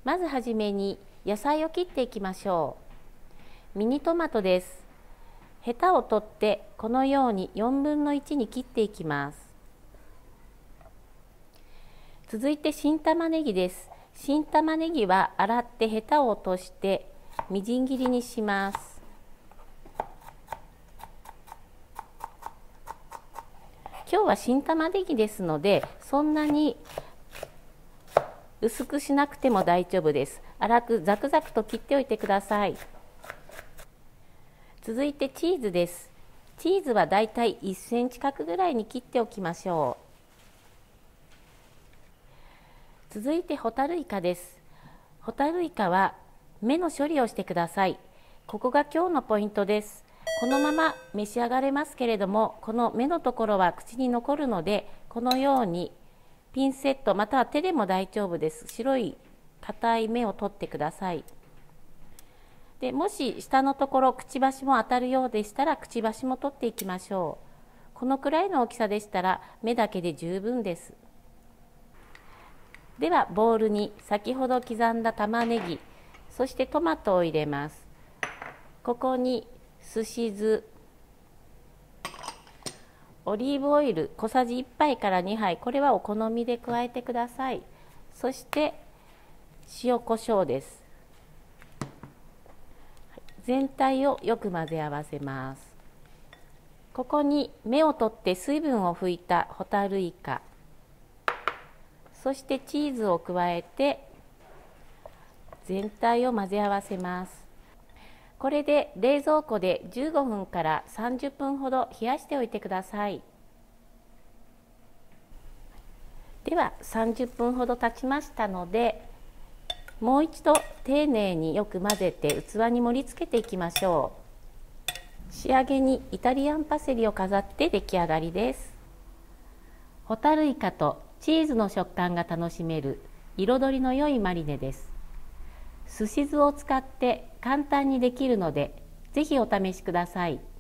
まずはじめに野菜を切っていきましょう。ミニトマトです。ヘタを取ってこのように1/4に切っていきます。続いて新玉ねぎです。新玉ねぎは洗ってヘタを落としてみじん切りにします。今日は新玉ねぎですので、そんなに薄くしなくても大丈夫です。粗くザクザクと切っておいてください。続いてチーズです。チーズはだいたい1センチ角ぐらいに切っておきましょう。続いてホタルイカです。ホタルイカは目の処理をしてください。ここが今日のポイントです。このまま召し上がれますけれども、この目のところは口に残るので、このようにピンセットまたは手でも大丈夫です。白い硬い目を取ってください。でもし下のところくちばしも当たるようでしたらくちばしも取っていきましょう。このくらいの大きさでしたら目だけで十分です。ではボウルに先ほど刻んだ玉ねぎ、そしてトマトを入れます。ここにすし酢、オリーブオイル小さじ1杯から2杯、これはお好みで加えてください。そして塩コショウです。全体をよく混ぜ合わせます。ここに芽を取って水分を拭いたホタルイカ、そしてチーズを加えて全体を混ぜ合わせます。これで冷蔵庫で15分から30分ほど冷やしておいてください。では30分ほど経ちましたので、もう一度丁寧によく混ぜて器に盛り付けていきましょう。仕上げにイタリアンパセリを飾って出来上がりです。ホタルイカとチーズの食感が楽しめる彩りの良いマリネです。すし酢を使って簡単にできるので、ぜひお試しください。